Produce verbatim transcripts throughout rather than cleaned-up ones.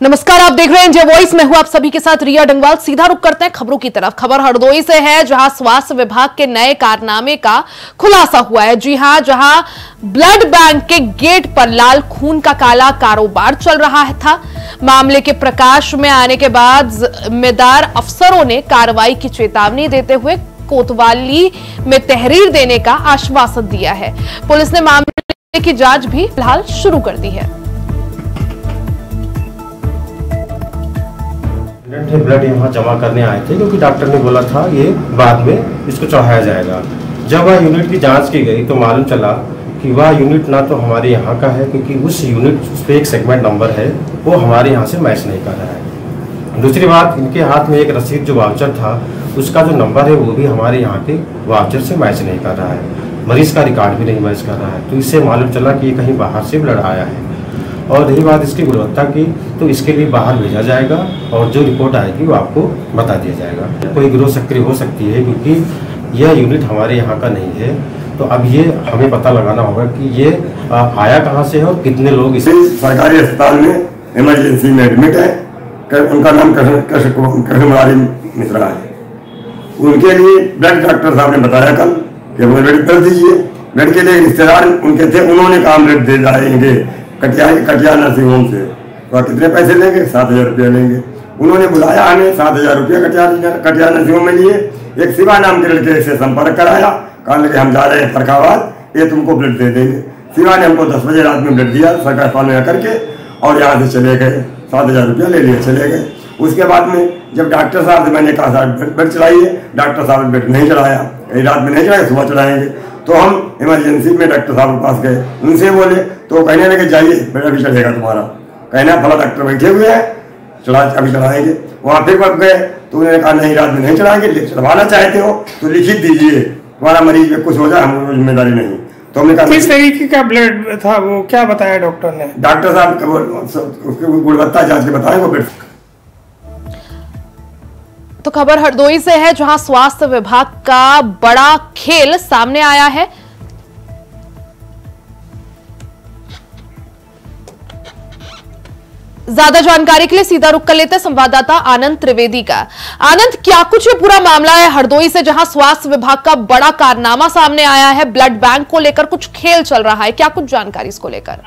नमस्कार, आप देख रहे हैं इंडिया वॉइस। मैं हूं आप सभी के साथ रिया डंगवाल। सीधा रुख करते हैं खबरों की तरफ। खबर हरदोई से है, जहां स्वास्थ्य विभाग के नए कारनामे का खुलासा हुआ है। जी हां, जहां ब्लड बैंक के गेट पर लाल खून का काला कारोबार चल रहा था। मामले के प्रकाश में आने के बाद जिम्मेदार अफसरों ने कार्रवाई की चेतावनी देते हुए कोतवाली में तहरीर देने का आश्वासन दिया है। पुलिस ने मामले की जांच भी फिलहाल शुरू कर दी है। ब्लड यहाँ जमा करने आए थे क्योंकि डॉक्टर ने बोला था ये बाद में इसको चढ़ाया जाएगा। जब वह यूनिट की जांच की गई तो मालूम चला कि वह यूनिट ना तो हमारे यहाँ का है, क्योंकि उस यूनिट उस पर एक सेगमेंट नंबर है वो हमारे यहाँ से मैच नहीं कर रहा है। दूसरी बात, इनके हाथ में एक रसीद जो वाउचर था उसका जो नंबर है वो भी हमारे यहाँ के वाउचर से मैच नहीं कर रहा है। मरीज का रिकॉर्ड भी नहीं मैच कर रहा है। तो इससे मालूम चला कि ये कहीं बाहर से ब्लड आया है। और रही बात इसकी गुणवत्ता की, तो इसके लिए बाहर भेजा जाएगा और जो रिपोर्ट आएगी वो आपको बता दिया जाएगा। कोई गिरोह सक्रिय हो सकती है क्योंकि यह यूनिट हमारे यहाँ का नहीं है। तो अब ये हमें पता लगाना होगा कि ये आया कहाँ से है और कितने लोग इसे सरकारी अस्पताल में इमरजेंसी में एडमिट है। उनका नाम कृष्ण मुरारी मिश्रा है। उनके लिए ब्लड डॉक्टर साहब ने बताया कल कि वो ब्लड कर दीजिए। ब्लड के लिए रिश्तेदार उनके थे, उन्होंने काम ब्लड दे जाएंगे कटिया कटिया नर्सिंग होम से। तो कितने पैसे लेंगे? सात हजार रुपया लेंगे। उन्होंने बुलाया हमें, सात हजार रुपया कटिया कटिया नर्सिंग होम में लिए। एक शिवा नाम के लड़के से संपर्क कराया, कहा कि हम जा रहे हैं फरखाबाद, ये तुमको ब्लड दे देंगे। शिवा ने हमको दस बजे रात में ब्लड दिया सरकार अस्पताल में करके, और यहाँ से चले गए। सात हजार रुपया ले लिए, चले गए। उसके बाद में जब डॉक्टर साहब से मैंने कहा साहब ब्लड चढ़ाइए, डॉक्टर साहब ने ब्लड नहीं चढ़ाया। रात में नहीं चढ़ाया, सुबह चढ़ाएंगे। तो हम इमरजेंसी में डॉक्टर साहब के पास गए, उनसे बोले तो कहने लगे जाइए ब्लड अभी चढ़ेगा तुम्हारा। कहना फला डॉक्टर बैठे हुए हैं, चढ़ा अभी चढ़ाएंगे। वहाँ फिर वक्त गए तो उन्होंने कहा नहीं रात में नहीं चढ़ाएंगे, चढ़वाना चाहते हो तो लिखित दीजिए, तुम्हारा मरीज में कुछ हो जाए हम जिम्मेदारी नहीं। तो हमने कहा किस तरीके का ब्लड था वो, क्या बताया डॉक्टर ने? डॉक्टर साहब उसकी गुणवत्ता जांच के बताए वो ब्लड। तो खबर हरदोई से है, जहां स्वास्थ्य विभाग का बड़ा खेल सामने आया है। ज्यादा जानकारी के लिए सीधा रुख कर लेते हैं संवाददाता आनंद त्रिवेदी का। आनंद, क्या कुछ ये पूरा मामला है हरदोई से, जहां स्वास्थ्य विभाग का बड़ा कारनामा सामने आया है? ब्लड बैंक को लेकर कुछ खेल चल रहा है, क्या कुछ जानकारी इसको लेकर?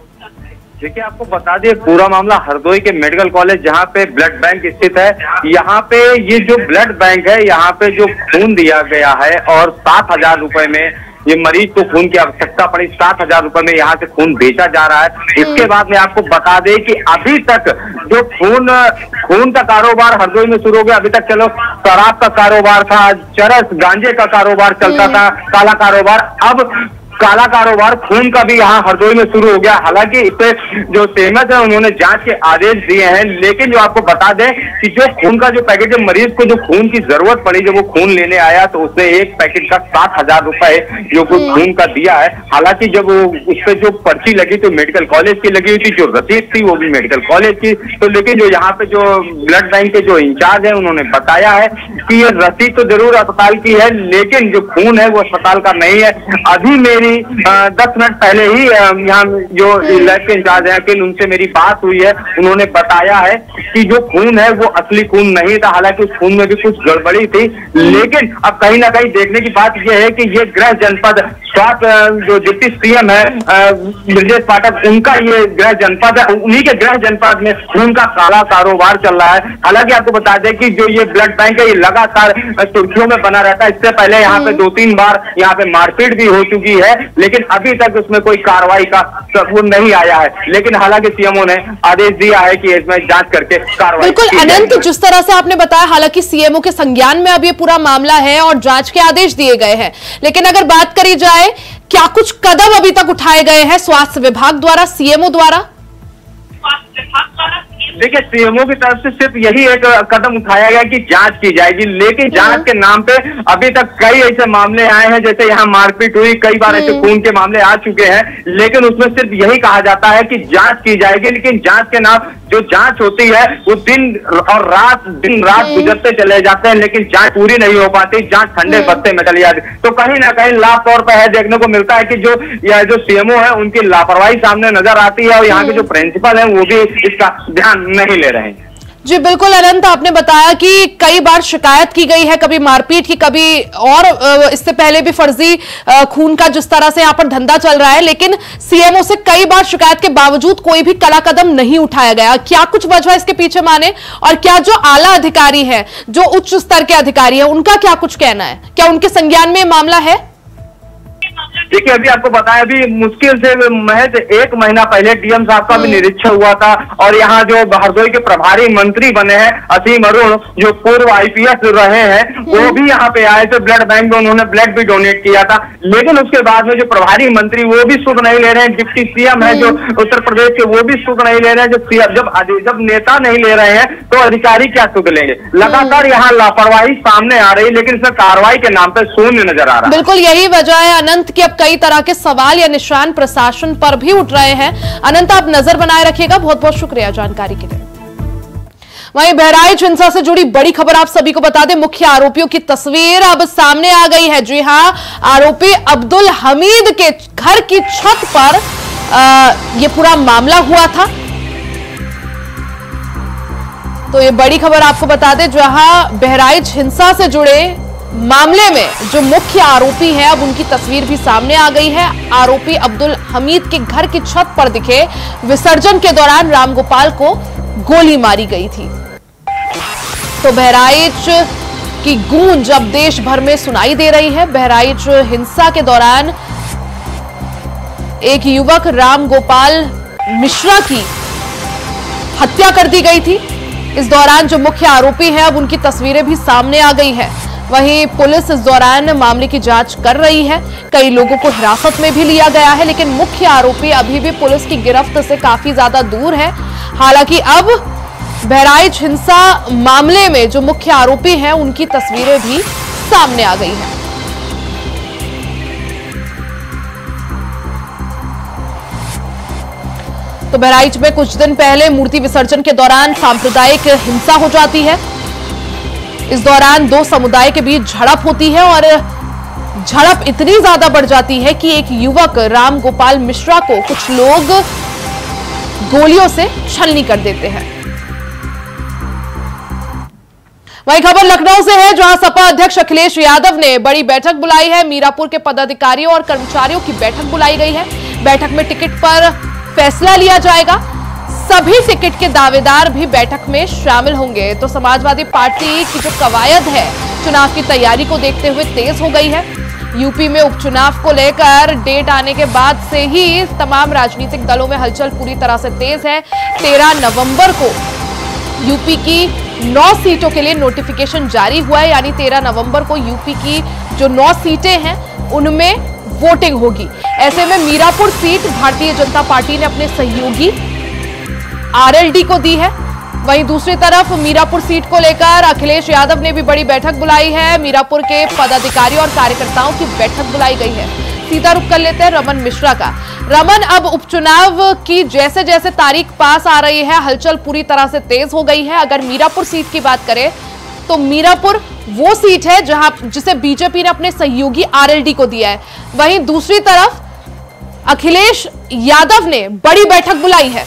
देखिए, आपको बता दें पूरा मामला हरदोई के मेडिकल कॉलेज जहाँ पे ब्लड बैंक स्थित है। यहाँ पे ये जो ब्लड बैंक है, यहाँ पे जो खून दिया गया है और सात हजार रुपए में ये मरीज को खून की आवश्यकता पड़ी, सात हजार रुपए में यहाँ से खून बेचा जा रहा है। इसके बाद में आपको बता दें कि अभी तक जो खून खून का कारोबार हरदोई में शुरू हो गया। अभी तक चलो शराब का कारोबार था, चरस गांजे का कारोबार चलता था, काला कारोबार, अब काला कारोबार खून का भी यहाँ हरदोई में शुरू हो गया। हालांकि इस पे जो सहमत है उन्होंने जांच के आदेश दिए हैं, लेकिन जो आपको बता दें कि जो खून का जो पैकेट, जब मरीज को जो खून की जरूरत पड़ी, जब वो खून लेने आया तो उसने एक पैकेट का सात हजार रुपए जो खून का दिया है। हालांकि जब उस पर जो पर्ची लगी तो मेडिकल कॉलेज की लगी हुई थी, जो रसीद थी वो भी मेडिकल कॉलेज की। तो लेकिन जो यहाँ पे जो ब्लड बैंक के जो इंचार्ज है उन्होंने बताया है कि ये रसीद तो जरूर अस्पताल की है, लेकिन जो खून है वो अस्पताल का नहीं है। अभी मेरी दस मिनट पहले ही यहाँ जो लैब के इंचार्ज हैं कि उनसे मेरी बात हुई है, उन्होंने बताया है कि जो खून है वो असली खून नहीं था। हालांकि उस खून में भी कुछ गड़बड़ी थी, लेकिन अब कहीं ना कहीं देखने की बात यह है कि ये गृह जनपद स्वास्थ्य जो डिप्टी सीएम है ब्रजेश पाठक, उनका ये गृह जनपद है, उन्हीं के गृह जनपद में खून का काला कारोबार चल रहा है। हालांकि आपको बता दें कि जो ये ब्लड बैंक है ये लगातार सुर्खियों में बना रहता है। इससे पहले यहाँ पे दो तीन बार यहाँ पे मारपीट भी हो चुकी है, लेकिन अभी तक उसमें कोई कार्रवाई का सबूत नहीं आया है। लेकिन हालांकि सीएमओ ने आदेश दिया है कि इसमें जांच करके कार्रवाई। बिल्कुल अनंत, जिस तरह से आपने बताया, हालांकि सीएमओ के संज्ञान में अब ये पूरा मामला है और जांच के आदेश दिए गए हैं, लेकिन अगर बात करी जाए क्या कुछ कदम अभी तक उठाए गए हैं स्वास्थ्य विभाग द्वारा, सीएमओ द्वारा? देखिए, सीएमओ की तरफ से सिर्फ यही एक कदम उठाया गया कि जांच की जाएगी, लेकिन जांच के नाम पे अभी तक कई ऐसे मामले आए हैं, जैसे यहाँ मारपीट हुई, कई बार ऐसे खून के मामले आ चुके हैं, लेकिन उसमें सिर्फ यही कहा जाता है कि जांच की जाएगी, लेकिन जांच के नाम जो जांच होती है वो दिन और रात दिन रात गुजरते चले जाते हैं, लेकिन जांच पूरी नहीं हो पाती, जांच ठंडे बस्ते में चली जाती। तो कहीं ना कहीं लाभ तौर पर है देखने को मिलता है कि जो यह जो सीएमओ है उनकी लापरवाही सामने नजर आती है और यहाँ के जो प्रिंसिपल है वो भी इसका ध्यान नहीं ले रहे हैं। जी बिल्कुल अनंत, आपने बताया कि कई बार शिकायत की गई है, कभी मारपीट की, कभी और इससे पहले भी फर्जी खून का जिस तरह से यहाँ पर धंधा चल रहा है, लेकिन सीएमओ से कई बार शिकायत के बावजूद कोई भी कड़ा कदम नहीं उठाया गया। क्या कुछ वजह इसके पीछे माने, और क्या जो आला अधिकारी है, जो उच्च स्तर के अधिकारी है, उनका क्या कुछ कहना है? क्या उनके संज्ञान में मामला है? देखिए अभी आपको बताया, अभी मुश्किल से महज एक महीना पहले डीएम साहब का भी निरीक्षण हुआ था और यहाँ जो हरदोई के प्रभारी मंत्री बने हैं असीम अरुण, जो पूर्व आईपीएस रहे हैं, वो भी यहाँ पे आए थे ब्लड बैंक में, उन्होंने ब्लड भी डोनेट किया था। लेकिन उसके बाद में जो प्रभारी मंत्री वो भी सुध नहीं ले रहे हैं, डिप्टी सीएम है जो उत्तर प्रदेश के वो भी सुध नहीं ले रहे हैं। जब जब जब नेता नहीं ले रहे हैं तो अधिकारी क्या सुध लेंगे? लगातार यहाँ लापरवाही सामने आ रही है, लेकिन इसमें कार्रवाई के नाम पर शून्य नजर आ रहा है। बिल्कुल यही वजह है अनंत की अब कई तरह के सवाल या निशान प्रशासन पर भी उठ रहे हैं। अनंत, आप नजर बनाए रखिएगा। बहुत बहुत शुक्रिया जानकारी के लिए। वहीं बहराइच हिंसा से जुड़ी बड़ी खबर आप सभी को बता दें, मुख्य आरोपियों की तस्वीर अब सामने आ गई है। जी हां, आरोपी अब्दुल हमीद के घर की छत पर आ, यह पूरा मामला हुआ था। तो ये बड़ी खबर आपको बता दें, जहां बहराइच हिंसा से जुड़े मामले में जो मुख्य आरोपी है अब उनकी तस्वीर भी सामने आ गई है। आरोपी अब्दुल हमीद के घर की छत पर दिखे विसर्जन के दौरान रामगोपाल को गोली मारी गई थी। तो बहराइच की गूंज अब देश भर में सुनाई दे रही है। बहराइच हिंसा के दौरान एक युवक रामगोपाल मिश्रा की हत्या कर दी गई थी। इस दौरान जो मुख्य आरोपी है अब उनकी तस्वीरें भी सामने आ गई है। वहीं पुलिस इस दौरान मामले की जांच कर रही है। कई लोगों को हिरासत में भी लिया गया है, लेकिन मुख्य आरोपी अभी भी पुलिस की गिरफ्त से काफी ज्यादा दूर है। हालांकि अब बहराइच हिंसा मामले में जो मुख्य आरोपी हैं उनकी तस्वीरें भी सामने आ गई हैं। तो बहराइच में कुछ दिन पहले मूर्ति विसर्जन के दौरान सांप्रदायिक हिंसा हो जाती है। इस दौरान दो समुदाय के बीच झड़प होती है और झड़प इतनी ज्यादा बढ़ जाती है कि एक युवक रामगोपाल मिश्रा को कुछ लोग गोलियों से छलनी कर देते हैं। वही खबर लखनऊ से है, जहां सपा अध्यक्ष अखिलेश यादव ने बड़ी बैठक बुलाई है। मीरापुर के पदाधिकारियों और कर्मचारियों की बैठक बुलाई गई है। बैठक में टिकट पर फैसला लिया जाएगा। सभी टिकट के दावेदार भी बैठक में शामिल होंगे। तो समाजवादी पार्टी की जो कवायद है चुनाव की तैयारी को देखते हुए तेज हो गई है। यूपी में उपचुनाव को लेकर डेट आने के बाद से ही तमाम राजनीतिक दलों में हलचल पूरी तरह से तेज है। तेरह नवंबर को यूपी की नौ सीटों के लिए नोटिफिकेशन जारी हुआ है, यानी तेरह नवंबर को यूपी की जो नौ सीटें हैं उनमें वोटिंग होगी। ऐसे में मीरापुर सीट भारतीय जनता पार्टी ने अपने सहयोगी आरएलडी को दी है। वहीं दूसरी तरफ मीरापुर सीट को लेकर अखिलेश यादव ने भी बड़ी बैठक बुलाई है। मीरापुर के पदाधिकारियों और कार्यकर्ताओं की बैठक बुलाई गई है। सीधा रुख कर लेते हैं रमन मिश्रा का। रमन, अब उपचुनाव की जैसे जैसे तारीख पास आ रही है हलचल पूरी तरह से तेज हो गई है। अगर मीरापुर सीट की बात करें तो मीरापुर वो सीट है जहां जिसे बीजेपी ने अपने सहयोगी आरएलडी को दिया है। वहीं दूसरी तरफ अखिलेश यादव ने बड़ी बैठक बुलाई है।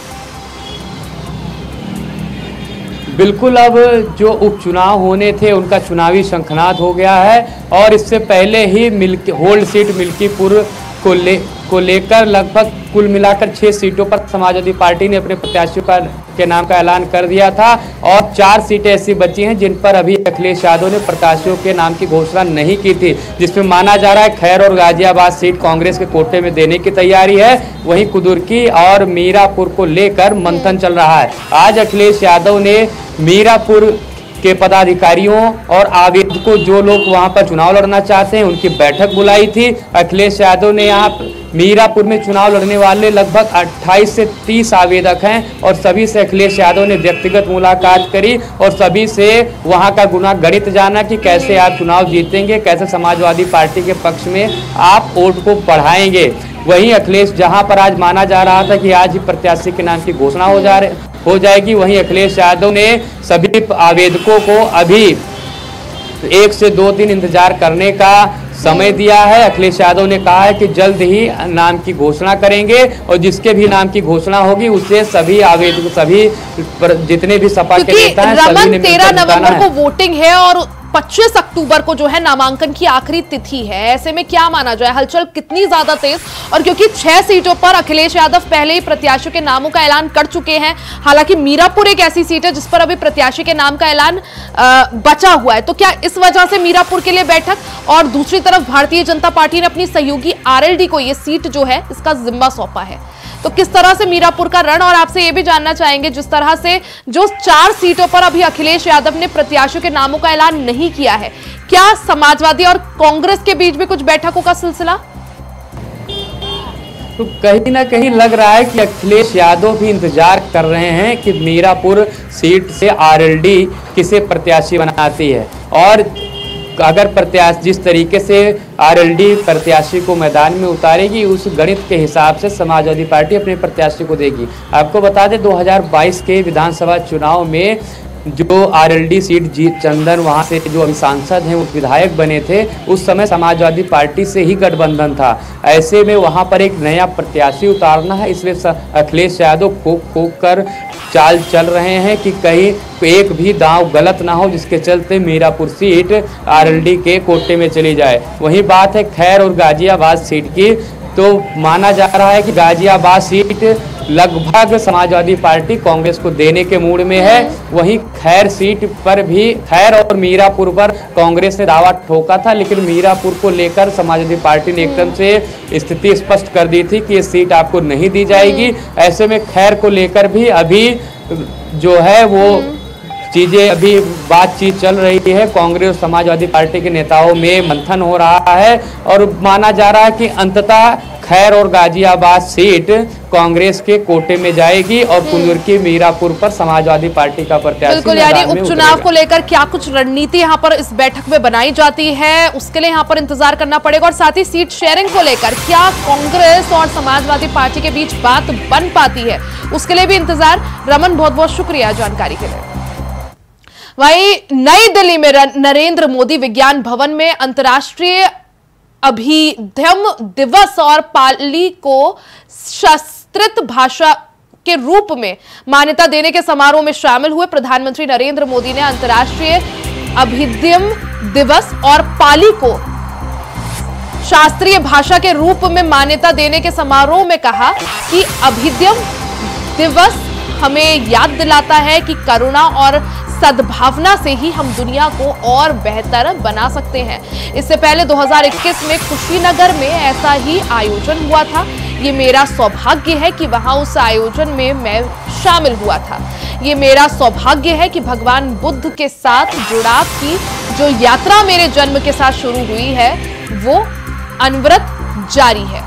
बिल्कुल, अब जो उपचुनाव होने थे उनका चुनावी शंखनाद हो गया है और इससे पहले ही मिल्की होल्ड सीट मिल्कीपुर को ले को लेकर लगभग कुल मिलाकर छह सीटों पर समाजवादी पार्टी ने अपने प्रत्याशियों का के नाम का ऐलान कर दिया था और चार सीटें ऐसी बची हैं जिन पर अभी अखिलेश यादव ने प्रत्याशियों के नाम की घोषणा नहीं की थी, जिसमें माना जा रहा है खैर और गाजियाबाद सीट कांग्रेस के कोटे में देने की तैयारी है। वहीं कुदुर्की और मीरापुर को लेकर मंथन चल रहा है। आज अखिलेश यादव ने मीरापुर के पदाधिकारियों और आवेदकों, जो लोग वहां पर चुनाव लड़ना चाहते हैं, उनकी बैठक बुलाई थी। अखिलेश यादव ने यहाँ मीरापुर में चुनाव लड़ने वाले लगभग अट्ठाईस से तीस आवेदक हैं और सभी से अखिलेश यादव ने व्यक्तिगत मुलाकात करी और सभी से वहां का गुना गणित जाना कि कैसे आप चुनाव जीतेंगे, कैसे समाजवादी पार्टी के पक्ष में आप वोट को बढ़ाएंगे। वहीं अखिलेश, जहां पर आज माना जा रहा था कि आज ही प्रत्याशी के नाम की घोषणा हो जा रहे हो जाएगी, वहीं अखिलेश यादव ने सभी आवेदकों को अभी एक से दो दिन इंतजार करने का समय दिया है। अखिलेश यादव ने कहा है कि जल्द ही नाम की घोषणा करेंगे और जिसके भी नाम की घोषणा होगी उससे सभी आवेदक, सभी जितने भी सपा के नेता हैं, सभी ने तेरह नवंबर को वोटिंग है और पच्चीस अक्टूबर को जो है नामांकन की आखिरी तिथि है। ऐसे में क्या माना जाए, हलचल कितनी ज्यादा तेज? और क्योंकि छह सीटों पर अखिलेश यादव पहले ही प्रत्याशियों के नामों का ऐलान कर चुके हैं, हालांकि मीरापुर एक ऐसी सीट है जिस पर अभी प्रत्याशी के नाम का ऐलान आ, बचा हुआ है, तो क्या इस वजह से मीरापुर के लिए बैठक? और दूसरी तरफ भारतीय जनता पार्टी ने अपनी सहयोगी आरएलडी को यह सीट जो है इसका जिम्मा सौंपा है, तो किस तरह से मीरापुर का रण? और आपसे यह भी जानना चाहेंगे, जिस तरह से जो चार सीटों पर अभी अखिलेश यादव ने प्रत्याशियों के नामों का ऐलान नहीं किया है, क्या समाजवादी और कांग्रेस के बीच में कुछ बैठकों का सिलसिला? तो कहीं ना कहीं लग रहा है कि अखिलेश यादव भी इंतजार कर रहे हैं कि मीरापुर सीट से आरएलडी किसे प्रत्याशी बनाती है, और अगर प्रत्याशी जिस तरीके से आरएलडी प्रत्याशी को मैदान में उतारेगी, उस गणित के हिसाब से समाजवादी पार्टी अपने प्रत्याशी को देगी। आपको बता दें दो हज़ार बाईस के विधानसभा चुनाव में जो आरएलडी सीट जीत चंदन, वहां से जो अभी सांसद हैं वो विधायक बने थे, उस समय समाजवादी पार्टी से ही गठबंधन था। ऐसे में वहां पर एक नया प्रत्याशी उतारना है, इसलिए अखिलेश यादव खूब खूब कर चाल चल रहे हैं कि कहीं एक भी दांव गलत ना हो, जिसके चलते मीरापुर सीट आरएलडी के कोटे में चली जाए। वही बात है खैर और गाजियाबाद सीट की, तो माना जा रहा है कि गाजियाबाद सीट लगभग समाजवादी पार्टी कांग्रेस को देने के मूड में है। वहीं खैर सीट पर भी, खैर और मीरापुर पर कांग्रेस ने दावा ठोका था, लेकिन मीरापुर को लेकर समाजवादी पार्टी ने एकदम से स्थिति स्पष्ट कर दी थी कि ये सीट आपको नहीं दी जाएगी। ऐसे में खैर को लेकर भी अभी जो है वो चीजें, अभी बातचीत चल रही है। कांग्रेस और समाजवादी पार्टी के नेताओं में मंथन हो रहा है और माना जा रहा है कि अंततः खैर और गाजियाबाद सीट कांग्रेस के कोटे में जाएगी और कुंदुरकी मीरापुर पर समाजवादी पार्टी का प्रत्याशी। बिल्कुल, यानी उपचुनाव को लेकर क्या कुछ रणनीति यहाँ पर इस बैठक में बनाई जाती है, उसके लिए यहाँ पर इंतजार करना पड़ेगा। और साथ ही सीट शेयरिंग को लेकर क्या कांग्रेस और समाजवादी पार्टी के बीच बात बन पाती है, उसके लिए भी इंतजार। रमन, बहुत बहुत शुक्रिया जानकारी के लिए। वहीं नई दिल्ली में नरेंद्र मोदी विज्ञान भवन में अंतर्राष्ट्रीय अभिधम दिवस और पाली को संस्कृत भाषा के रूप में मान्यता देने के समारोह में शामिल हुए प्रधानमंत्री नरेंद्र मोदी ने अंतर्राष्ट्रीय अभिधम दिवस और पाली को शास्त्रीय भाषा के रूप में मान्यता देने के समारोह में कहा कि अभिधम दिवस हमें याद दिलाता है कि करुणा और सद्भावना से ही हम दुनिया को और बेहतर बना सकते हैं। इससे पहले दो हज़ार इक्कीस में कुशीनगर में ऐसा ही आयोजन हुआ था। ये मेरा सौभाग्य है कि वहां उस आयोजन में मैं शामिल हुआ था। ये मेरा सौभाग्य है कि भगवान बुद्ध के साथ जुड़ाव की जो यात्रा मेरे जन्म के साथ शुरू हुई है वो अनवरत जारी है।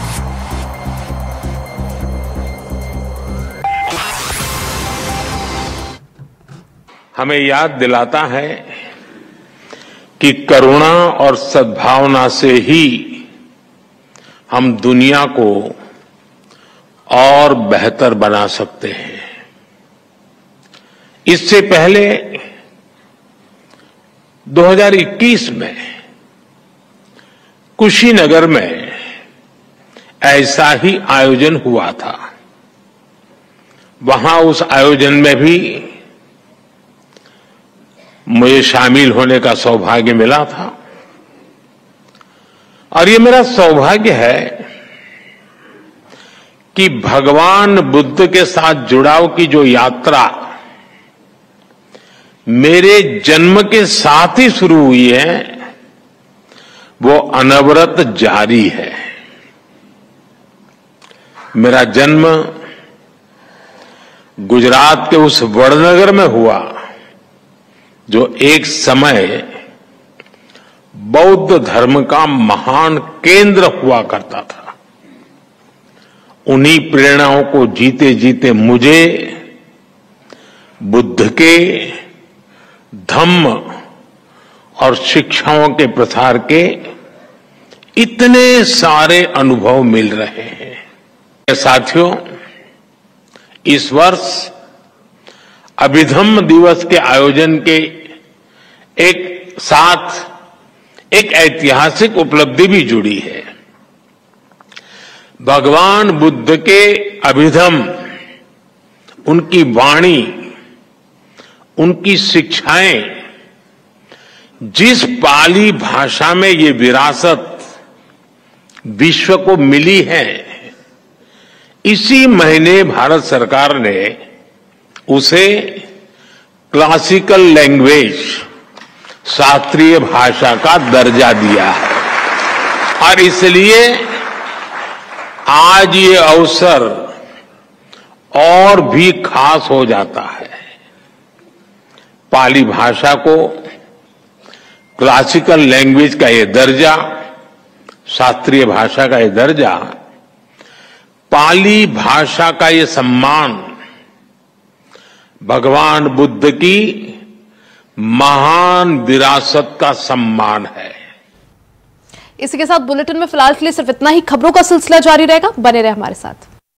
हमें याद दिलाता है कि करुणा और सद्भावना से ही हम दुनिया को और बेहतर बना सकते हैं। इससे पहले दो हज़ार इक्कीस में कुशीनगर में ऐसा ही आयोजन हुआ था। वहां उस आयोजन में भी मुझे शामिल होने का सौभाग्य मिला था और ये मेरा सौभाग्य है कि भगवान बुद्ध के साथ जुड़ाव की जो यात्रा मेरे जन्म के साथ ही शुरू हुई है वो अनवरत जारी है। मेरा जन्म गुजरात के उस वडनगर में हुआ जो एक समय बौद्ध धर्म का महान केंद्र हुआ करता था। उन्हीं प्रेरणाओं को जीते जीते मुझे बुद्ध के धम्म और शिक्षाओं के प्रसार के इतने सारे अनुभव मिल रहे हैं। साथियों, इस वर्ष अभिधम्म दिवस के आयोजन के एक साथ एक ऐतिहासिक उपलब्धि भी जुड़ी है। भगवान बुद्ध के अभिधम्म, उनकी वाणी, उनकी शिक्षाएं, जिस पाली भाषा में ये विरासत विश्व को मिली है, इसी महीने भारत सरकार ने उसे क्लासिकल लैंग्वेज, शास्त्रीय भाषा का दर्जा दिया है। और इसलिए आज ये अवसर और भी खास हो जाता है। पाली भाषा को क्लासिकल लैंग्वेज का ये दर्जा, शास्त्रीय भाषा का ये दर्जा, पाली भाषा का ये सम्मान भगवान बुद्ध की महान विरासत का सम्मान है। इसी के साथ बुलेटिन में फिलहाल के लिए सिर्फ इतना ही। खबरों का सिलसिला जारी रहेगा, बने रहे हमारे साथ।